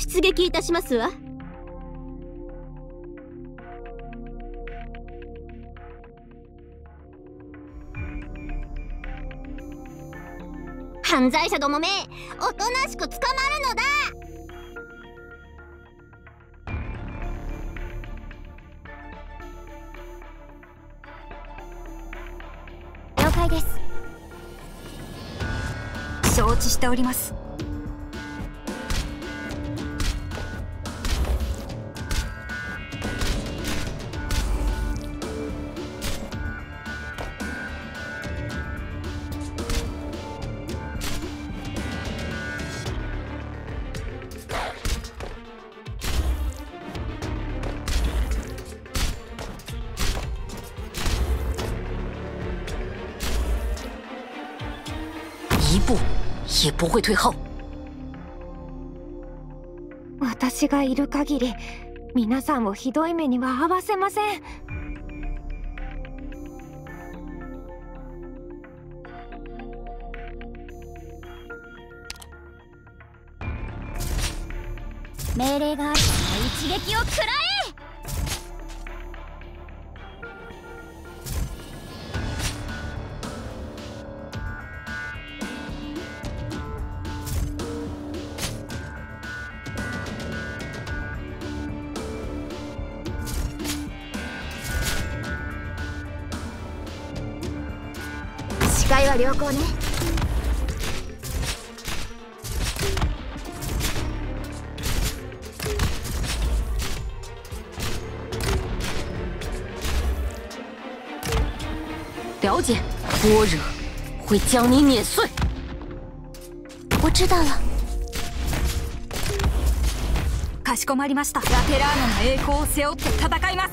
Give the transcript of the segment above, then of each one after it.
出撃いたしますわ。犯罪者どもめ、おとなしく捕まるのだ。 了解です。承知しております。 一步也不会退后。 私がいる限り皆さんをひどい目には合わせません。命令があるから一撃を食らえ。視界は良好ね。 了解，般若会将你碾碎。 我知道了。かしこまりました。ラテラーノの栄光を背負って戦います。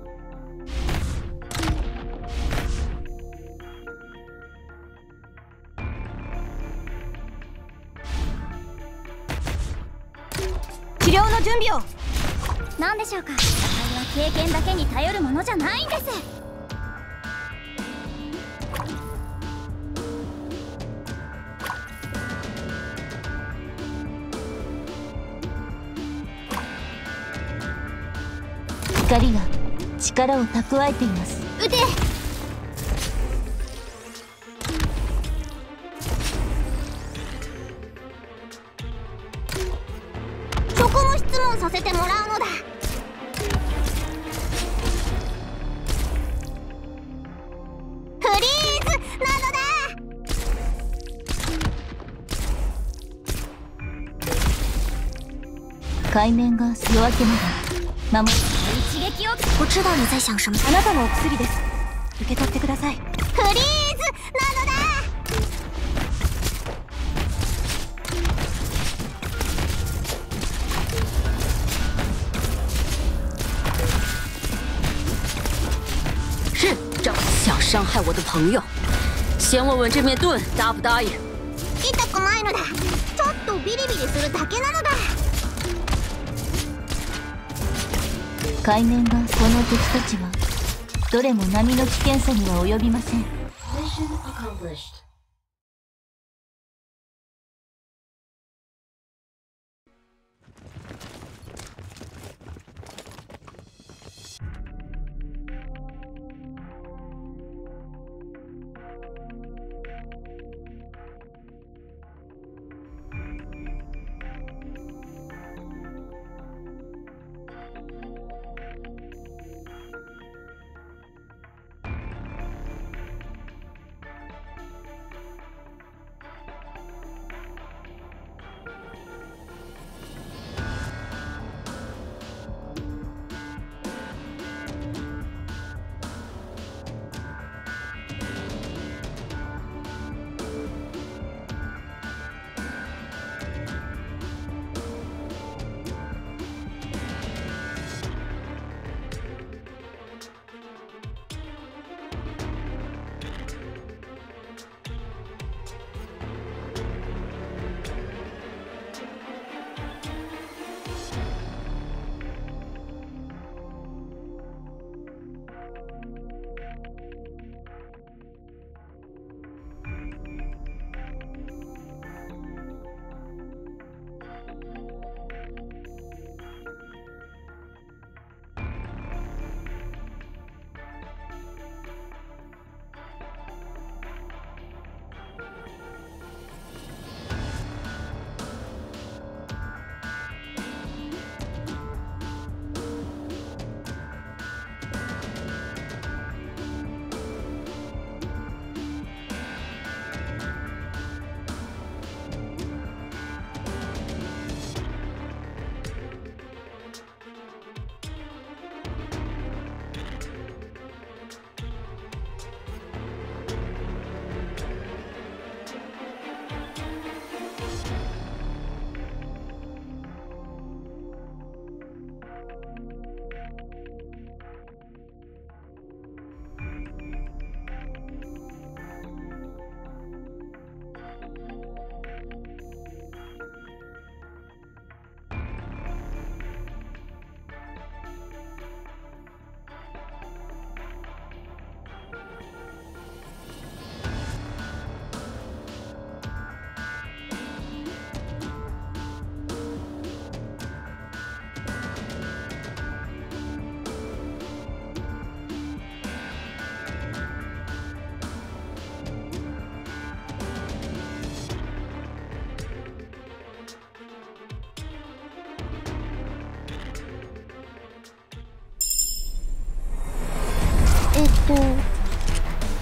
治療の準備を。何でしょうか。戦いは経験だけに頼るものじゃないんです。 光が力を蓄えています。 撃て。 職務質問させてもらうのだ。フリーズなのだ。海面が夜明けまで守る。 我知道你在想什么。あなたのお薬です。受け取ってください。 フリーズなのだ。 是，这想伤害我的朋友，先问问这面盾答不答应。 痛くないのだ。ちょっとビリビリするだけなのだ。海面がこの敵たちはどれも波の危険さには及びません。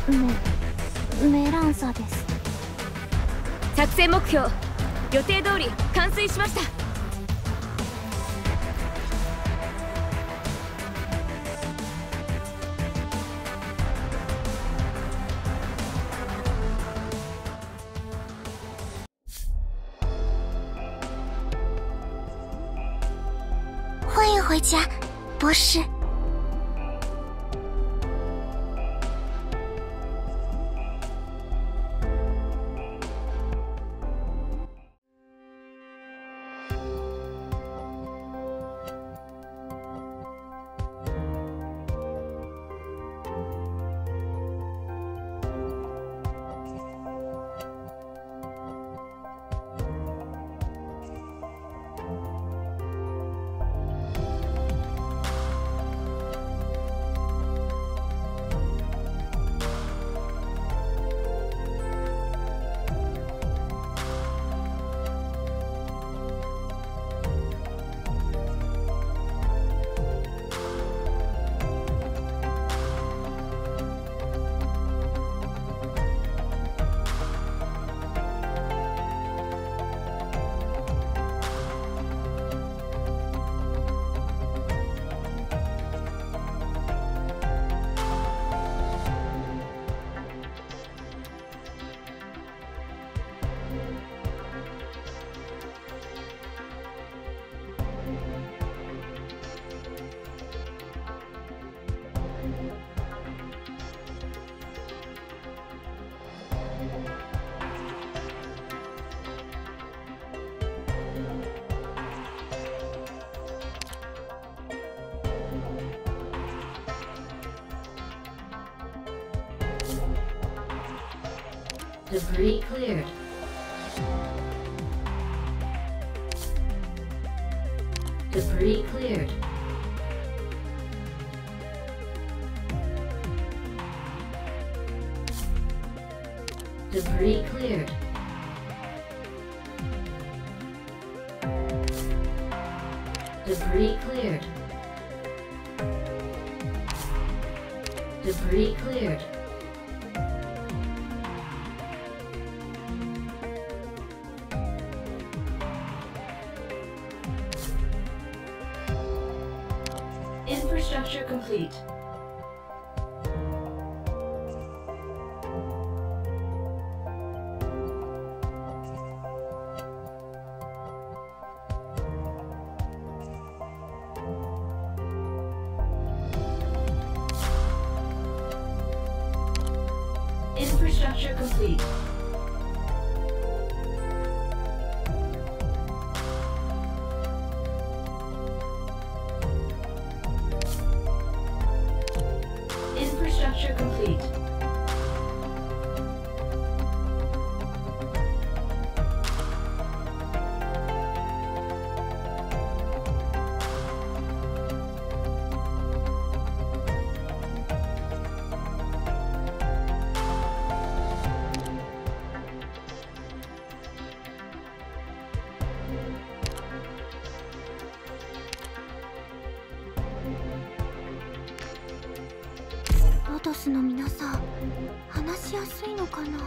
メランサです。 作戦目標予定通り完遂しました。 欢迎回家，博士。 Debris cleared. Debris cleared. Debris cleared. Debris cleared. Debris cleared. Infrastructure complete. Infrastructure complete. Infrastructure complete. ロトスの皆さん、話しやすいのかな。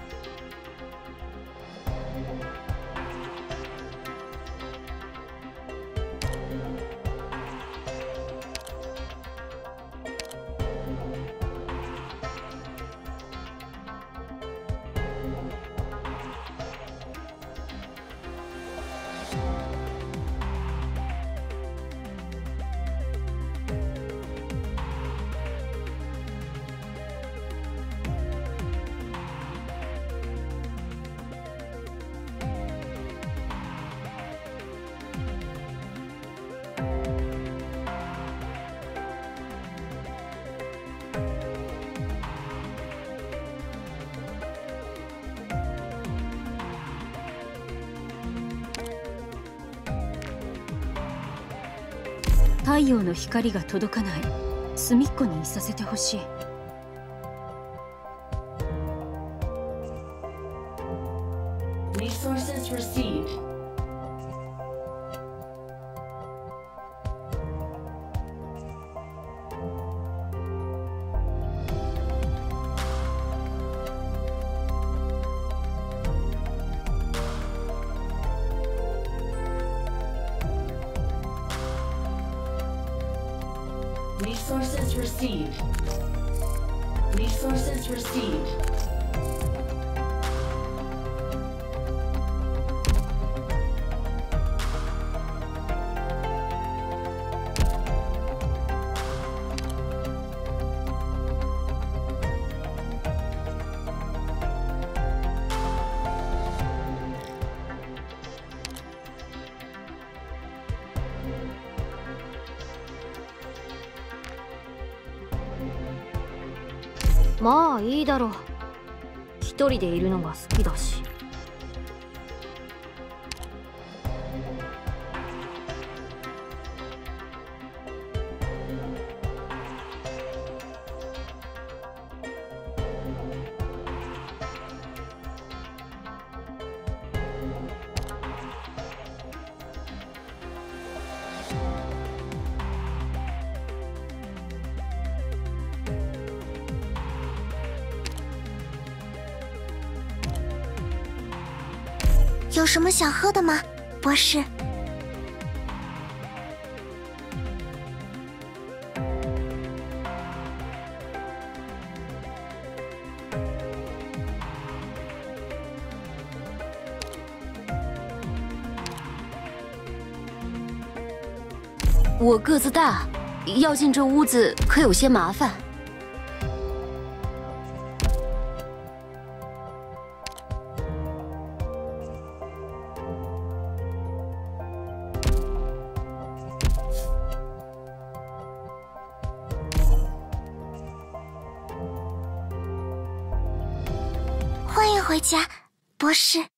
太陽の光が届かない隅っこにいさせてほしい。 Resources received. Resources received. Resources received. まあいいだろう。一人でいるのが好きだし。 有什么想喝的吗，博士？ 我个子大，要进这屋子可有些麻烦。 欢迎回家，博士。